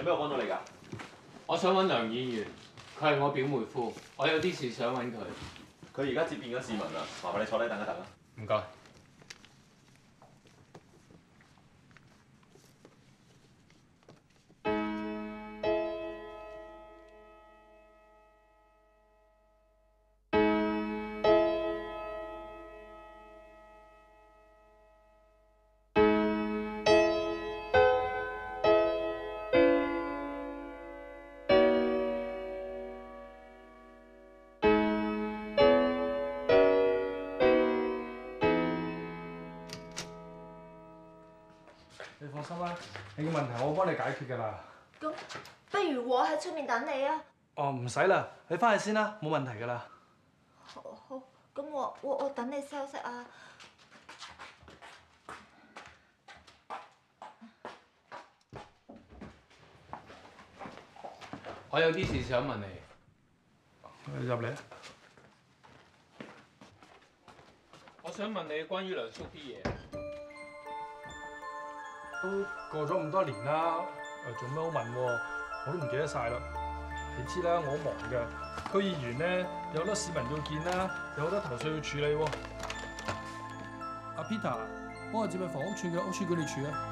咩我幫到你㗎？ 我想揾梁議員，佢係我表妹夫，我有啲事想揾佢。 佢而家接見咗市民啦，麻煩你坐低等一等啊。 唔該。 你放心啦，你嘅問題我幫你解決㗎啦。 咁不如我喺出面等你啊！ 哦，唔使啦，你翻去先啦，冇問題㗎啦。 好，咁我等你休息啊。 我有啲事想問你。 入嚟啊！ 我想問你關於梁叔啲嘢。 都過咗咁多年啦，做咩好問喎？我都唔記得晒啦。你知啦，我好忙㗎。區議員咧有好多市民要見啦，有好多投訴要處理喎。阿 Peter，幫我接去房屋處嘅屋邨管理處啊！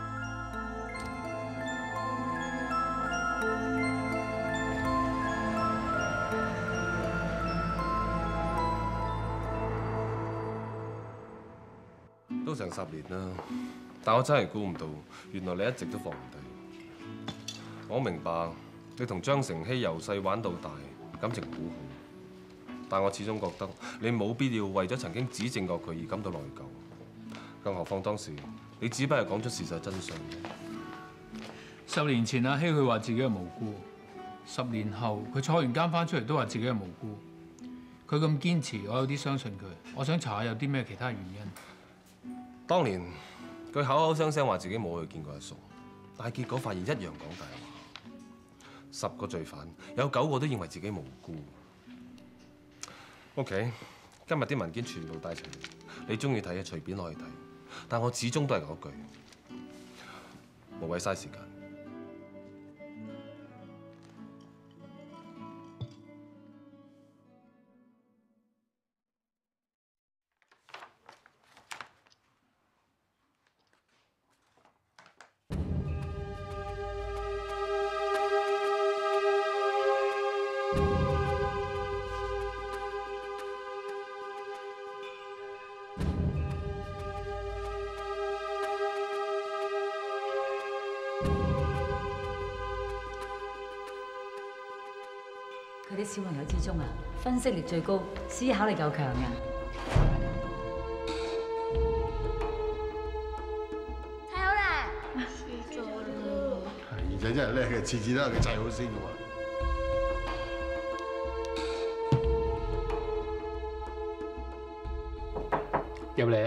都成10年啦，但我真係估唔到，原來你一直都放唔低。我明白你同張成熙由細玩到大，感情好好，但我始終覺得你冇必要為咗曾經指證過佢而感到內疚。更何況當時你只不過係講出事實真相。 10年前阿希佢話自己係無辜，10年後佢坐完監翻出嚟都話自己係無辜。佢咁堅持，我有啲相信佢。我想查下有啲咩其他原因。 當年佢口口聲聲話自己冇去見過阿叔，但係結果發現一樣講大話。10個罪犯有9個都認為自己無辜。OK， 今日啲文件全部帶齊，你中意睇嘅隨便攞去睇，但我始終都係嗰句，無謂嘥時間。 佢啲小朋友之中啊，分析力最高，思考力夠強啊！ 睇好啦，輸咗啦！ 兒仔真係叻嘅，次次都係佢砌好先嘅喎。 入嚟啊！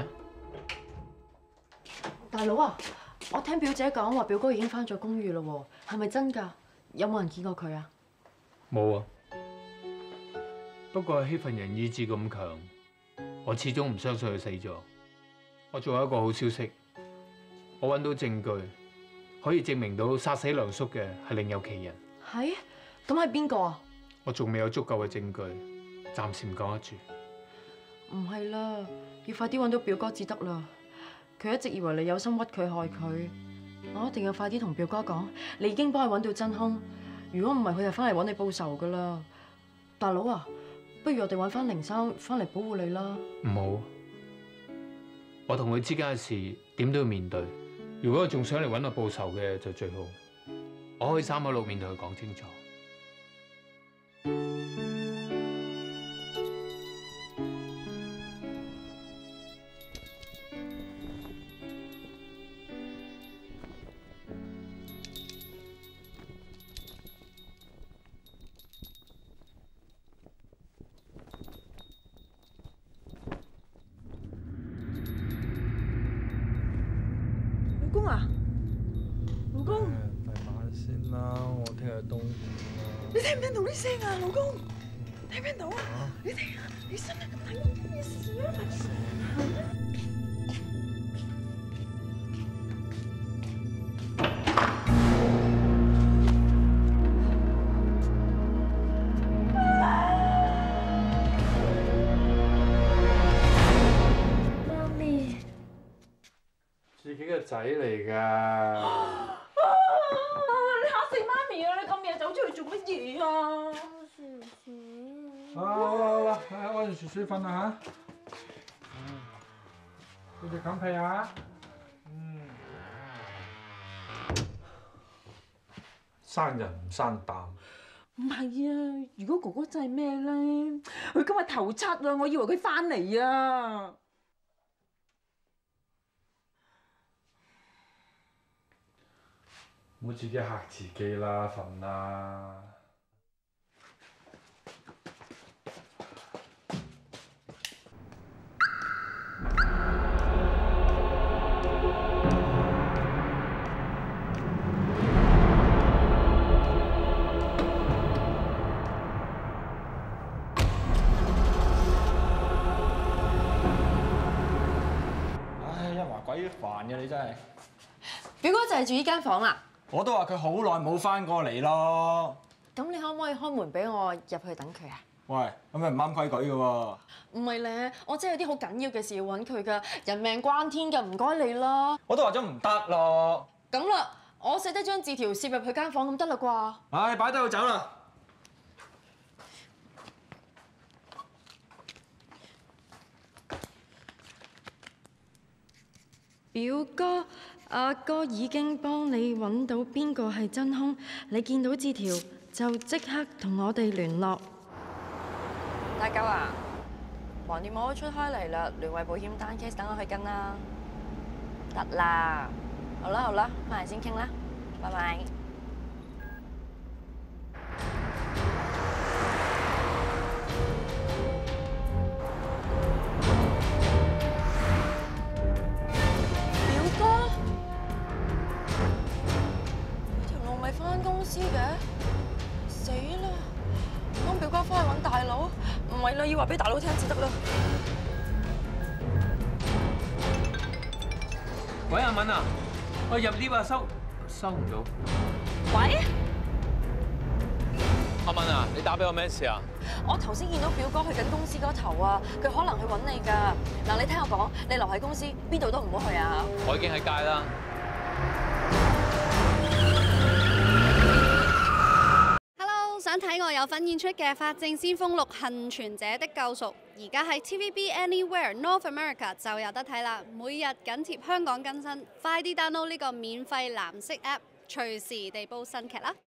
大佬啊，我聽表姐講話表哥已經翻咗公寓啦喎，係咪真㗎？有冇人見過佢啊？ 冇啊。不過希份人意志咁強，我始終唔相信佢死咗。我仲有一個好消息，我揾到證據，可以證明到殺死梁叔嘅係另有其人。 係？咁係邊個啊？ 我仲未有足夠嘅證據，暫時唔講得住。 唔係啦，要快啲揾到表哥至得啦。佢一直以為你有心屈佢害佢，我一定要快啲同表哥講，你已經幫佢揾到真兇。如果唔係，佢就翻嚟揾你報仇噶啦。大佬啊，不如我哋揾翻凌生翻嚟保護你啦。 唔好，我同佢之間嘅事點都要面對。如果佢仲想嚟揾我報仇嘅，就最好。我可以3口6面同佢講清楚。 老公啊，老公， 第晚先啦，我聽日冬你聽唔聽到啲聲啊，老公？聽唔聽到啊？你聽啊，你真係咁睇到咩事啊？ 仔嚟㗎。 你嚇死媽咪啊！你咁夜走出去做乜嘢啊？ 好啦，安住薯薯瞓啦嚇。記住冚被啊！生人唔生膽。 唔係啊！如果哥哥真係咩咧，佢今日頭七啊！我以為佢翻嚟啊！ 唔好自己嚇自己啦，瞓啦。 鬼煩嘅你真係， 表哥就係住呢間房啦。 我都話佢好耐冇翻過嚟咯。 咁你可唔可以開門俾我入去等佢啊？ 喂，咁咪唔啱規矩嘅喎。 唔係咧，我真係有啲好緊要嘅事要揾佢㗎，人命關天㗎，唔該你啦。 我都話咗唔得咯。 咁啦，我寫低張字條攝入佢間房咁得啦啩？ 唉，擺低佢走啦。 表哥，阿哥已經幫你揾到邊個係真兇，你見到字條就即刻同我哋聯絡。大狗啊，橫掂我都出開嚟啦，聯惠保險單 case 等我去跟啦。得啦，好啦，翻嚟先傾啦，拜拜。知嘅，死啦！幫表哥翻去揾大佬，唔係啦，要話俾大佬聽至得啦。 喂，阿敏啊，我入 lift 啊，收唔到。 喂， 阿敏啊，你打俾我咩事啊？ 我頭先見到表哥去緊公司嗰頭啊，佢可能去揾你㗎。嗱，你聽我講，你留喺公司，邊度都唔好去啊！ 我已經喺街啦。 想睇我有份演出嘅《法證先鋒6：幸存者的救贖》，而家喺 TVB Anywhere North America 就有得睇啦！每日緊貼香港更新，快啲 download 呢個免費藍色 app，隨時地煲新劇啦！